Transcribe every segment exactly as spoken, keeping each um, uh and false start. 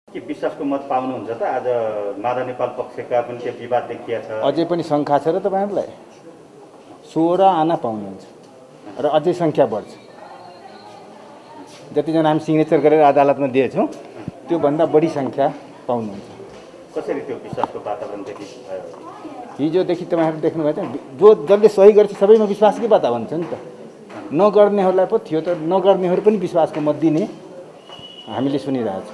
के विश्वासको मत पाउनुहुन्छ त? आज माधव नेपाल पक्षका पनि त्यो विवाद देखिया छ। अझै पनि शङ्का छ र तपाईहरुलाई? सोह्र आना पाउनुहुन्छ र अझै संख्या बढ्छ। जतिजना हामी सिग्नेचर गरेर अदालतमा दिएछौँ त्यो भन्दा बढी संख्या पाउनुहुन्छ। कसरी त्यो विश्वासको वातावरण देखि भयो? हिजोदेखि तपाईहरु देख्नु भयो त, जो जसले सही गर्छ सबैमा विश्वासकै वातावरण छ नि त। नगर्नेहरूलाई पो थियो त, नगर्नेहरू पनि विश्वासको मत दिने हामीले सुनिरहेछौँ।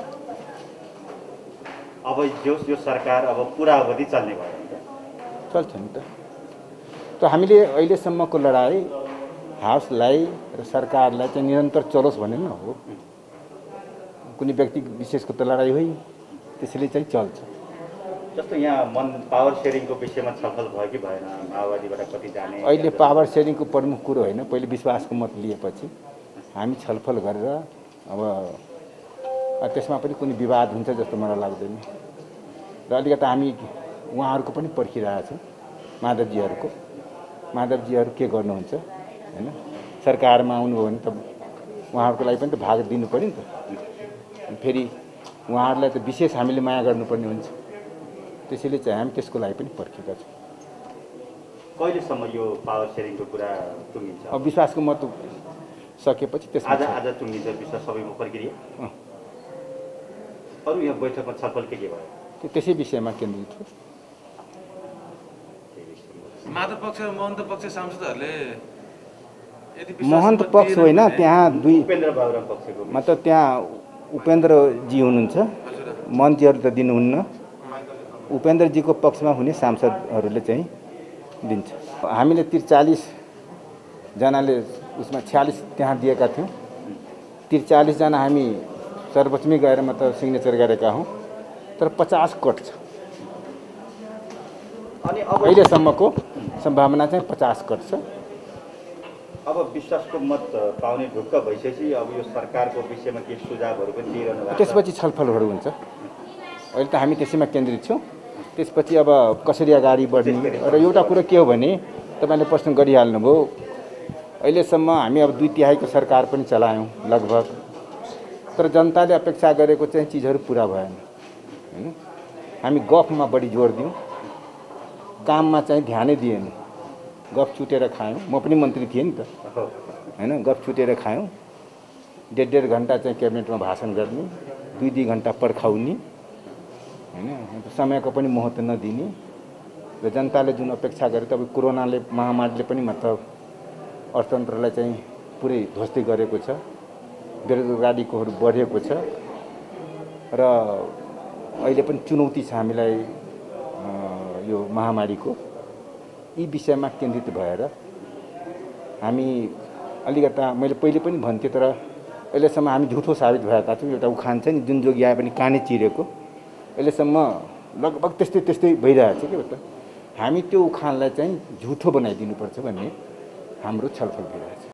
अब जो यो सरकार अब पुरा अवधि चल्ने भयो नि त? चल्छ नि त। त हामीले अहिलेसम्मको लडाई हाउसलाई र सरकारलाई चाहिँ निरन्तर चलोस् भन्ने न हो। कुनै व्यक्ति विशेषको त लडाई होइन, त्यसैले चाहिँ चल्छ। जस्तो यहाँ मन पावर सेयरिङको विषयमा छलफल भयो कि भएन? माओवादीबाट कति जाने? अहिले पावर सेयरिङको प्रमुख कुरो होइन, पहिले विश्वासको मत लिएपछि हामी छलफल गरेर अब त्यसमा पनि कुनै विवाद हुन्छ जस्तो मलाई लाग्दैन। र अलिकति हामी उहाँहरूको पनि पर्खिरहेछौँ, माधवजीहरूको। माधवजीहरू के गर्नुहुन्छ हैन? सरकारमा आउनुभयो भने त उहाँहरूको लागि पनि त भाग दिनु पर्यो नि त। फेरि उहाँहरूलाई त विशेष हामीले माया गर्नुपर्ने हुन्छ। त्यसैले चाहिँ हामी त्यसको लागि पनि पर्खेका छौँ। कहिलेसम्म यो पावर सेयरिङको कुरा टुङ्गिन्छ? अब विश्वासको मत सकेपछि त्यसमा आज आज टुङ्गिन्छ विश्वास सबैको प्रक्रिया। अरू यहाँ बैठकमा छलफल के के भयो? त्यो त्यसै विषयमा केन्द्रित हो। माधव पक्ष र महन्त पक्ष सांसदहरूले महन्त पक्ष होइन, त्यहाँ दुई उपेन्द्र बाबुराम पक्षको मतलब त्यहाँ उपेन्द्रजी हुनुहुन्छ, मन्त्रीहरू त दिनुहुन्न। उपेन्द्रजीको पक्षमा हुने सांसदहरूले चाहिँ दिन्छ। हामीले त्रिचालिसजनाले उसमा छ्यालिस त्यहाँ दिएका थियौँ। त्रिचालिसजना हामी सर्वोच्चमै गएर मतलब सिग्नेचर गरेका हौँ, तर पचास कट छ। अनि अब अहिलेसम्मको सम्भावना चाहिँ पचास कट छ। अब विश्वासको मत पाउने ढुक्क भइसकेपछि अब यो सरकारको विषयमा के सुझावहरू पनि दिइरहनु भएको छ? त्यसपछि छलफलहरू हुन्छ। अहिले त हामी त्यसैमा केन्द्रित छौँ। त्यसपछि अब कसरी अगाडि बढ्ने र एउटा कुरो के हो भने तपाईँले प्रश्न गरिहाल्नुभयो, अहिलेसम्म हामी अब दुई तिहाईको सरकार पनि चलायौँ लगभग, तर जनताले अपेक्षा गरेको चाहिँ चिजहरू पुरा भएन हैन। हामी गफमा बढी जोड दियौँ, काममा चाहिँ ध्यानै दिएन। गफ छुटेर खायौँ, म पनि मन्त्री थिएँ नि त हैन। गफ छुटेर खायौँ। डेढ डेढ घन्टा चाहिँ क्याबिनेटमा भाषण गर्ने, दुई दुई घन्टा पर्खाउने हैन, समयको पनि महत्त्व नदिने र जनताले जुन अपेक्षा गरे तब कोरोनाले महामारीले पनि मतलब अर्थतन्त्रलाई चाहिँ पुरै ध्वस्तै गरेको छ। बेरोजगारीकोहरू बढेको छ र अहिले पनि चुनौती छ हामीलाई यो महामारीको। यी विषयमा केन्द्रित भएर हामी अलिकता मैले पहिले पनि भन्थेँ, तर अहिलेसम्म हामी झुठो साबित भएका छौँ। एउटा उखान छ नि, जुन जोगी आए पनि कानै चिरेको। अहिलेसम्म लगभग त्यस्तै त्यस्तै भइरहेको छ के त। हामी त्यो उखानलाई चाहिँ झुठो बनाइदिनुपर्छ भन्ने हाम्रो छलफल भइरहेछ।